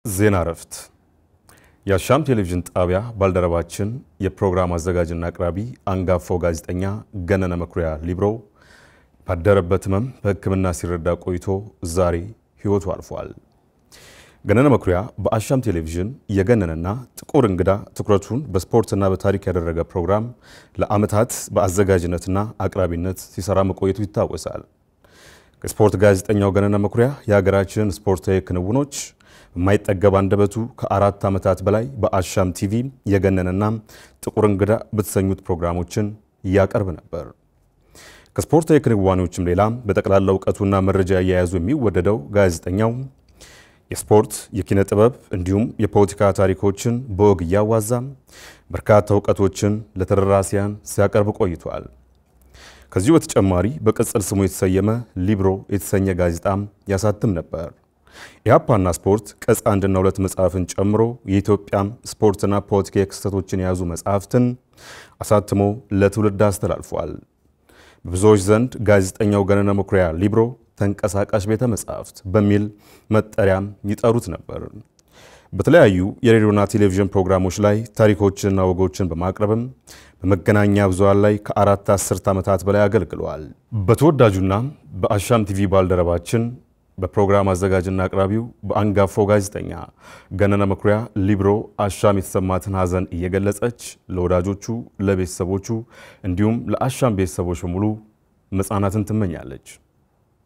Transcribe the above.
ዜና እረፍት የአሻም ቴሌቪዥን ጣቢያ ባልደረባችን የፕሮግራም አዘጋጅና አቅራቢ አንጋፋው ጋዜጠኛ ገነነ መኩሪያ ሊብሮ ባደረበት ህመም በሕክምና ሲረዳ ቆይቶ ዛሬ ህይወቱ አልፏል። ገነነ መኩሪያ በአሻም ቴሌቪዥን የገነነና ጥቁር እንግዳ ትኩረቱን በስፖርትና በታሪክ ያደረገ ፕሮግራም ለአመታት በአዘጋጅነትና አቅራቢነት ሲሰራ መቆየቱ ይታወሳል። ከስፖርት ጋዜጠኛው ገነነ መኩሪያ የሀገራችን ስፖርታዊ ክንውኖች ማይጠገብ አንደበቱ ከ4 አመታት በላይ በአሻም ቲቪ የገነነና ጥቁር እንግዳ በተሰኙት ፕሮግራሞችን ያቀርብ ነበር። ከስፖርታዊ ክንዋኔዎችም ሌላ በጠቅላላ ዕውቀቱና መረጃ ያያዙ የሚወደደው ጋዜጠኛው የስፖርት የኪነ ጥበብ እንዲሁም የፖለቲካ ታሪኮችን በወግ ያዋዛ በርካታ ዕውቀቶችን ለተደራሲያን ሲያቀርብ ቆይቷል። ከዚሁ በተጨማሪ በቅጽል ስሙ የተሰየመ ሊብሮ የተሰኘ ጋዜጣም ያሳትም ነበር። የአፓና ስፖርት ቀጽ 1 እና 2 መጽሐፍን ጨምሮ የኢትዮጵያ ስፖርትና ፖለቲካ ክስተቶችን የያዙ መጽሐፍትን አሳትሞ ለትውልድ አስተላልፏል። በብዙዎች ዘንድ ጋዜጠኛው ገነነ መኩሪያ ሊብሮ ተንቀሳቃሽ ቤተ መጽሐፍት በሚል መጠሪያም ይጠሩት ነበር። በተለያዩ የሬዲዮና ቴሌቪዥን ፕሮግራሞች ላይ ታሪኮችንና ወጎችን በማቅረብም በመገናኛ ብዙሃን ላይ ከ4 አስርት ዓመታት በላይ አገልግሏል። በተወዳጁና በአሻም ቲቪ ባልደረባችን በፕሮግራም አዘጋጅና አቅራቢው በአንጋፋው ጋዜጠኛ ገነነ መኩሪያ ሊብሮ አሻም የተሰማትን ሀዘን እየገለጸች ለወዳጆቹ ለቤተሰቦቹ እንዲሁም ለአሻም ቤተሰቦች ሙሉ መጽናናትን ትመኛለች።